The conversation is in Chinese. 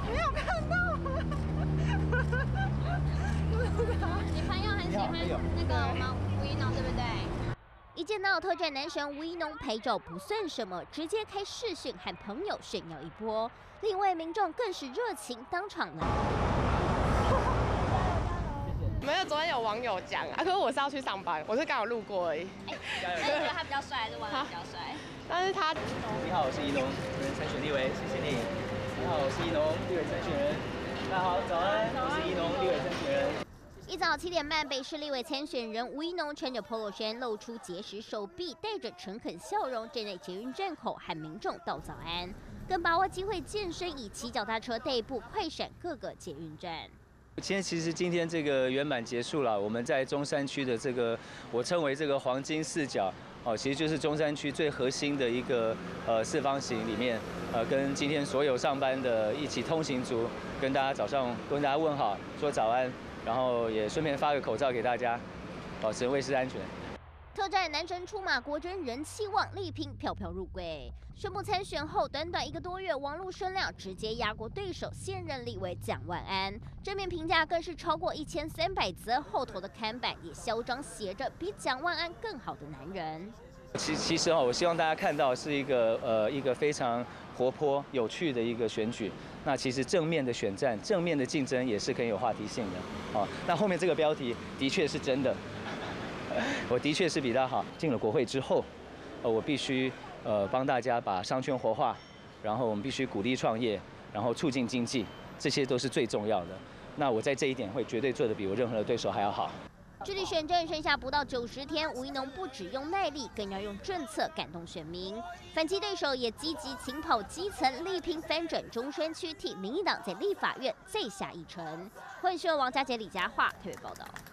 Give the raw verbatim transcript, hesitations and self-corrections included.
没有看到。 你朋友很喜欢那个我们吴一农，对不对？ 一见到特战男神吴一农拍照不算什么，直接开视讯和朋友炫耀一波。另一位民众更是热情当场呢。 没有，昨天有网友讲啊，可是我是要去上班，我是刚好路过而已。 哎，那你觉得他比较帅，还是王比较帅？ 但是他， 你好，我是宜农，我们参选立委，谢谢你。你好，我是宜农立委参选人。大家好，早安，我是宜农立委参选人。 一早七点半，北市立委参选人吴一农穿着 polo 衫，露出结实手臂，带着诚恳笑容，站在捷运站口和民众道早安，更把握机会健身，以骑脚踏车代步快闪各个捷运站。 今天其实今天这个圆满结束了，我们在中山区的这个我称为这个黄金四角哦，其实就是中山区最核心的一个呃四方形里面，呃跟今天所有上班的一起通行族，跟大家早上跟大家问好，说早安。然后也顺便发个口罩给大家，保持卫士安全。 特战男神出马，国珍人气旺，力拼票票入柜。宣布参选后，短短一个多月，网络声量直接压过对手现任立委蒋万安，正面评价更是超过一千三百则，后头的看板也嚣张写着“比蒋万安更好的男人”。 其其实哦，我希望大家看到是一个呃一个非常活泼有趣的一个选举。那其实正面的选战、正面的竞争也是很有话题性的。哦，那后面这个标题的确是真的，我的确是比他好。进了国会之后，呃，我必须呃帮大家把商圈活化，然后我们必须鼓励创业，然后促进经济，这些都是最重要的。那我在这一点会绝对做得比我任何的对手还要好。 距离选战剩下不到九十天，吴一农不只用耐力，更要用政策感动选民。反击对手也积极勤跑基层，力拼翻转中山区，替民进党在立法院再下一城。欢迎收看王家杰、李佳桦特别报道。